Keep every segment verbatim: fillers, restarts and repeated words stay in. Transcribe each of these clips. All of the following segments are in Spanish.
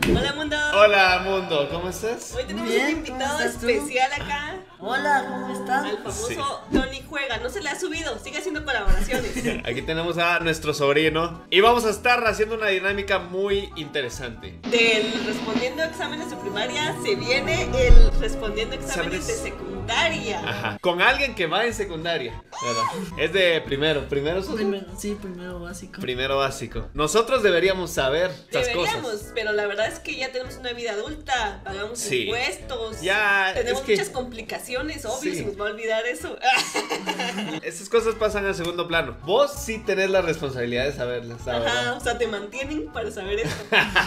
Hola mundo. Hola mundo, ¿cómo estás? Hoy tenemos Bien, un invitado ¿cómo estás tú? especial acá. Hola, ¿cómo están? Al famoso Sí. Tony Juega. No se le ha subido, sigue haciendo colaboraciones. Aquí tenemos a nuestro sobrino y vamos a estar haciendo una dinámica muy interesante. Del respondiendo exámenes de primaria se viene el respondiendo exámenes Exámenes. de secundaria. Ajá. Con alguien que va en secundaria, ¿verdad? Es de primero, primero sos- Primero, sí, primero básico. Primero básico. Nosotros deberíamos saber estas Deberíamos, cosas. pero la verdad es que ya tenemos una vida adulta, pagamos Sí. impuestos, Ya, tenemos es que- muchas complicaciones, obvio, Sí. se nos va a olvidar eso. Estas cosas pasan al segundo plano. Vos sí tenés la responsabilidad de saberlas, la Ajá, verdad. o sea, te mantienen para saber esto,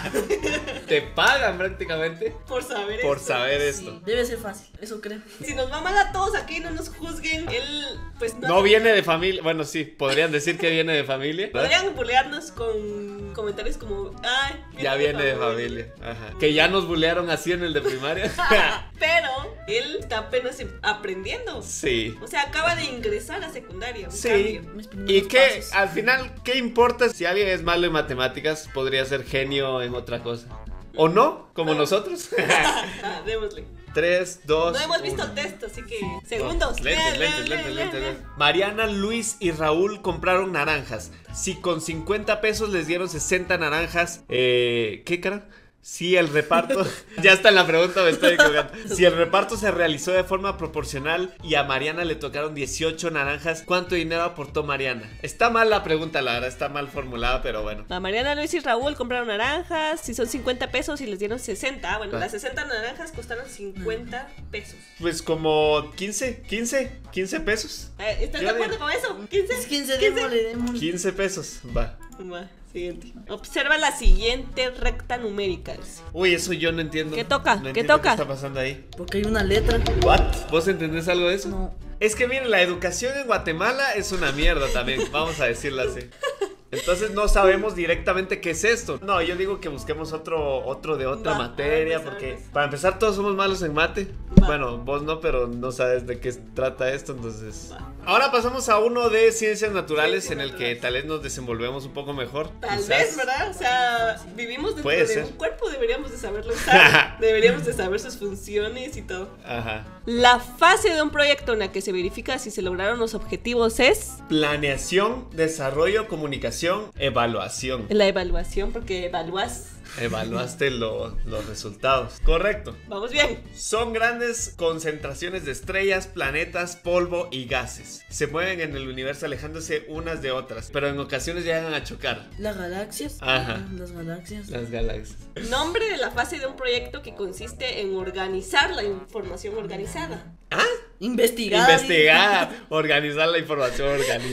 Te pagan prácticamente por saber por esto. saber Sí, esto. debe ser fácil, eso creo. Si nos va mal a todos aquí, no nos juzguen. Él, pues No viene de familia. Bueno, sí, podrían decir que viene de familia. ¿verdad? Podrían burlarnos con comentarios como, ay, Ya viene de familia. Ajá. Que ya nos bulearon así en el de primaria. Pero él está apenas em- aprendiendo. Sí. O sea, acaba de ingresar a secundaria. un Sí. cambio. Mis primeros Y que pasos. al final, ¿qué importa si alguien es malo en matemáticas? Podría ser genio en otra cosa. ¿O no? Como nosotros. Ah, démosle. Tres, dos. No hemos visto uno. el texto, así que segundos. Lentes, Leen, lentes, leen, lentes, leen, lentes, leen. lentes. Mariana, Luis y Raúl compraron naranjas. Si con cincuenta pesos les dieron sesenta naranjas, eh, ¿qué cara? Si el reparto, ya está en la pregunta, me estoy equivocando. Si el reparto se realizó de forma proporcional y a Mariana le tocaron dieciocho naranjas, ¿cuánto dinero aportó Mariana? Está mal la pregunta, la verdad, está mal formulada, pero bueno. A Mariana, Luis y Raúl compraron naranjas. Si son cincuenta pesos y les dieron sesenta. Bueno, Ah. las sesenta naranjas costaron cincuenta pesos. Pues como quince, quince, quince pesos. Eh, ¿Estás de Yo acuerdo digo- con eso? ¿quince? Es quince, démosle, démosle. quince pesos, va. Va, siguiente. Observa la siguiente recta numérica. dice. Uy, eso yo no entiendo. ¿Qué toca? No ¿Qué entiendo toca? ¿Qué está pasando ahí? Porque hay una letra. ¿What? ¿Vos entendés algo de eso? No. Es que miren, la educación en Guatemala es una mierda también, vamos a decirlo así. Entonces no sabemos directamente qué es esto. No, yo digo que busquemos otro, otro de otra Va, materia, vamos a porque ver. para empezar todos somos malos en mate. Va. Bueno, vos no, pero no sabes de qué trata esto, entonces. Va. Ahora pasamos a uno de ciencias naturales Ciencias en el que naturales. tal vez nos desenvolvemos un poco mejor. Tal quizás. vez, ¿verdad? O sea, vivimos dentro Puede de ser. un cuerpo, deberíamos de saberlo usar. Deberíamos de saber sus funciones y todo. Ajá. La fase de un proyecto en la que se verifica si se lograron los objetivos es Planeación, desarrollo, comunicación, evaluación. la evaluación, porque evalúas. Evaluaste lo- los resultados. Correcto. Vamos bien. Son grandes concentraciones de estrellas, planetas, polvo y gases. Se mueven en el universo alejándose unas de otras, pero en ocasiones llegan a chocar. Las galaxias. Ajá. Ah, Las galaxias. Las galaxias. Nombre de la fase de un proyecto que consiste en organizar la información organizada. ¿Ah? Investigar. Investigar, organizar la información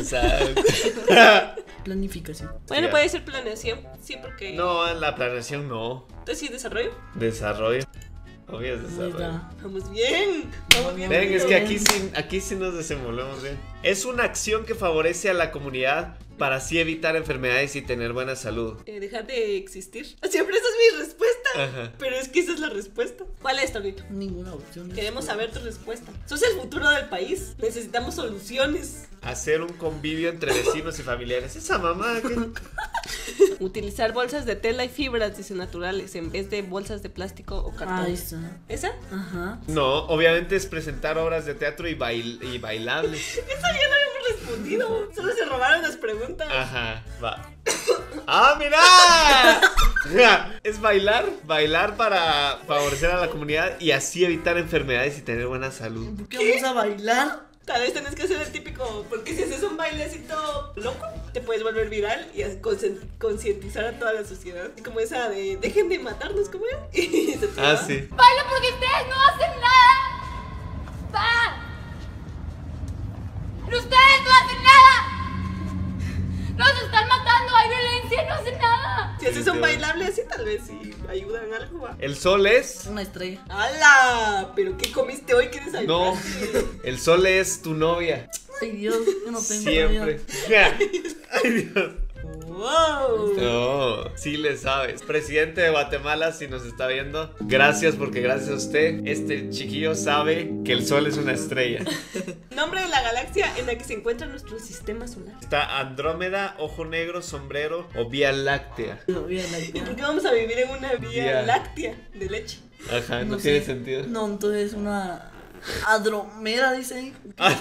organizada. Planificación. Bueno, Sí, puede ser planeación, sí, porque. No, en la planeación no. Entonces sí, desarrollo. Desarrollo. Obvio es desarrollo. Mira. Vamos bien. Vamos bien. Ven, es amigo. que aquí sí, aquí sí nos desenvolvemos bien. Es una acción que favorece a la comunidad para así evitar enfermedades y tener buena salud. Eh, dejar de existir. Siempre esa es mi respuesta. Ajá. Pero es que esa es la respuesta. ¿Cuál es, Tonito? Ninguna opción. Queremos saber tu respuesta. Sos el futuro del país. Necesitamos soluciones. Hacer un convivio entre vecinos y familiares. Esa mamá que... Utilizar bolsas de tela y fibras, dice, naturales, en vez de bolsas de plástico o cartón. Ahí está. ¿Esa? Ajá. No, obviamente es presentar obras de teatro y, bail y bailables. Esa ya no habíamos respondido. Solo se robaron las preguntas. Ajá, va. ¡Ah, mira! Es bailar, bailar para favorecer a la comunidad y así evitar enfermedades y tener buena salud. ¿Por qué vamos a bailar? Tal vez tenés que hacer el típico, porque si haces un bailecito loco, te puedes volver viral y así concien- concientizar a toda la sociedad. Como esa de, dejen de matarnos, ¿cómo era? Y se te Ah, va. sí. Bailo porque ustedes no hacen nada. ¡Va! ¡Ustedes no hacen nada! ¡Nos están matando! ¡Hay violencia! ¡No hacen nada! Si haces un bailable así, tal vez sí ayudan algo, va. El sol es... Una estrella. ¡Hala! ¿Pero qué comiste hoy que desayunaste? No, el sol es tu novia. Ay, Dios, yo no tengo Siempre. novia. Ay, Dios. Wow. No, sí le sabes. Presidente de Guatemala, si nos está viendo, gracias porque gracias a usted, este chiquillo sabe que el sol es una estrella. Nombre de la galaxia en la que se encuentra nuestro sistema solar. Está Andrómeda, Ojo Negro, Sombrero o Vía Láctea. No, bien, ¿Y por ahí. qué vamos a vivir en una vía Vía. láctea de leche? Ajá, no, No tiene sé. sentido. No, entonces una Andromeda, dice ahí.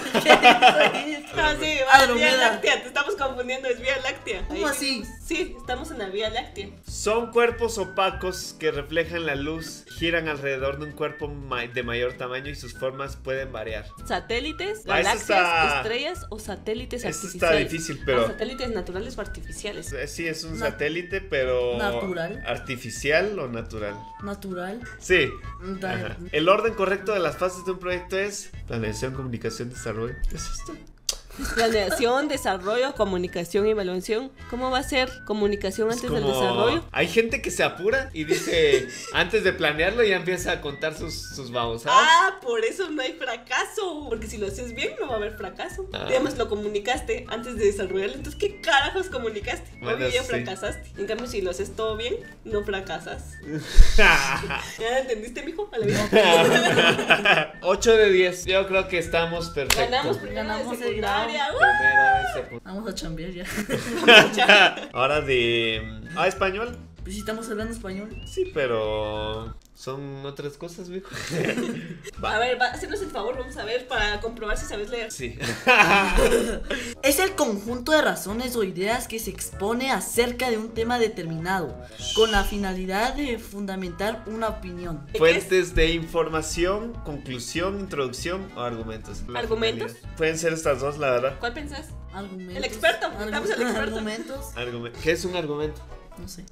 Ah, sí, va, Andrómeda. Vía Láctea, te estamos confundiendo, es Vía Láctea. ¿Cómo Ahí así? Sí, estamos en la Vía Láctea. Son cuerpos opacos que reflejan la luz, giran alrededor de un cuerpo ma- de mayor tamaño y sus formas pueden variar. Satélites, Ah, eso galaxias, está- estrellas o satélites Eso artificiales. está difícil, pero- Ah, satélites naturales o artificiales. Eh, Sí, es un Na- satélite, pero... Natural. ¿Artificial o natural? Natural. Sí. Da- Ajá. El orden correcto de las fases de un proyecto es planeación, comunicación, desarrollo. ¿Qué es esto? Planeación, desarrollo, comunicación y evaluación. ¿Cómo va a ser comunicación Es antes del como- desarrollo? Hay gente que se apura y dice, antes de planearlo ya empieza a contar sus, sus babosadas. Ah, por eso no hay fracaso. Porque si lo haces bien, no va a haber fracaso. Ah. Digamos, lo comunicaste antes de desarrollarlo. Entonces, ¿qué carajos comunicaste? Bueno, Obvio, ya sí. fracasaste. En cambio, si lo haces todo bien, no fracasas. Ah. ¿Ya entendiste, mijo? A la vida. ocho de diez. Yo creo que estamos perfectos. Ganamos primero Ganamos de el grado. secundaria. ¡uh! Primero de secundaria. Vamos a chambear ya. Ahora de... Ah, español. Pues si estamos hablando español. Sí, pero... Son otras cosas, viejo. A ver, va, hacernos el favor, vamos a ver para comprobar si sabes leer. Sí. Es el conjunto de razones o ideas que se expone acerca de un tema determinado, con la finalidad de fundamentar una opinión. ¿De Fuentes de información, conclusión, introducción o argumentos. La ¿Argumentos? finalidad. Pueden ser estas dos, la verdad. ¿Cuál pensás? Argumentos. El experto, necesitamos al experto. Argumentos. Argumen- ¿Qué es un argumento? No sé.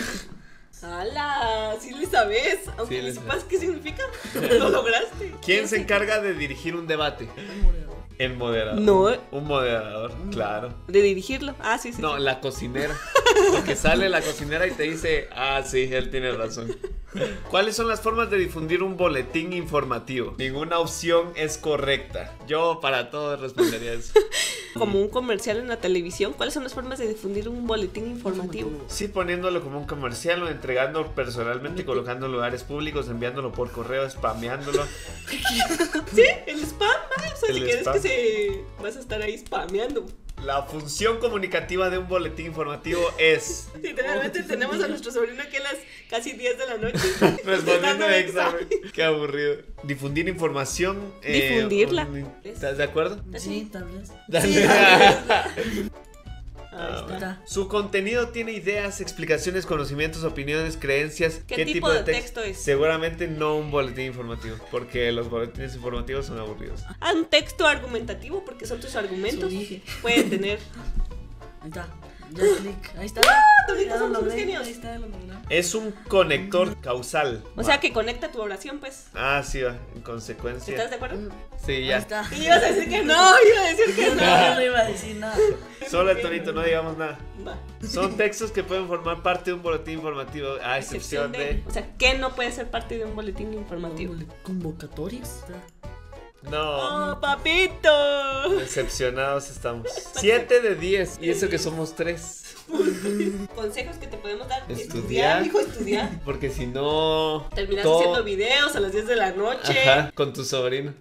¡Hala! Sí le sabes. Aunque Sí ni le sepas qué significa. Lo lograste. ¿Quién se encarga de dirigir un debate? El moderador. No. Un moderador, claro. De dirigirlo. Ah, sí, sí. No, sí. la cocinera. Porque sale la cocinera y te dice, ah, sí, él tiene razón. ¿Cuáles son las formas de difundir un boletín informativo? Ninguna opción es correcta. Yo para todo respondería eso. Como un comercial en la televisión. ¿Cuáles son las formas de difundir un boletín informativo? Sí, poniéndolo como un comercial o entregando personalmente, colocando en lugares públicos, enviándolo por correo, spameándolo. Sí, el spam, ¿vale? O sea, El si quieres spam. que se. Vas a estar ahí spameando. La función comunicativa de un boletín informativo es Literalmente tenemos a nuestro sobrino aquí a las casi diez de la noche. respondiendo dando el examen. examen. Qué aburrido. Difundir información. eh, Difundirla. un- ¿Estás de acuerdo? Sí, tal vez. Dale. Sí, tal vez. Ah, Ahí está. Su contenido tiene ideas, explicaciones, conocimientos, opiniones, creencias. ¿Qué tipo de texto es? Seguramente no un boletín informativo, porque los boletines informativos son aburridos. Ah, un texto argumentativo, porque son tus argumentos. Eso dije. Pueden tener. Ahí está. Ya clic. Ahí está. Toditos Ya lo somos unos logré. genios. Ahí está, lo logré. Es un conector causal. O sea, que conecta tu oración, pues. Ah, sí, va. En consecuencia. ¿Estás de acuerdo? Sí, Ahí ya. está. Y ibas a decir que no, iba a decir que No, no. no iba a decir nada. Solo el tonito, no digamos nada. Va. Son textos que pueden formar parte de un boletín informativo, a excepción de. O sea, ¿qué no puede ser parte de un boletín informativo? Convocatorias. No. ¡Oh, papito! Decepcionados estamos. siete de diez. Y eso que somos tres. Consejos que te podemos dar. Estudiar. Hijo, estudiar. Porque si no. Terminas todo- haciendo videos a las diez de la noche. Ajá, con tu sobrino.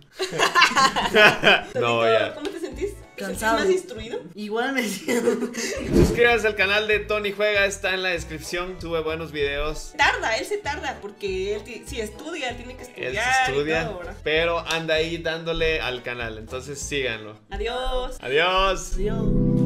Todito, No, ya. ¿Cómo te sentís? ¿Te sentís Cansado. más instruido? Igual me siento. Suscríbanse al canal de Tony Juega, está en la descripción. Sube buenos videos. Tarda, él se tarda porque él ti- si estudia, tiene que Él estudiar. se estudia, y todo, ¿verdad? pero anda ahí dándole al canal. Entonces síganlo. Adiós. Adiós. Adiós.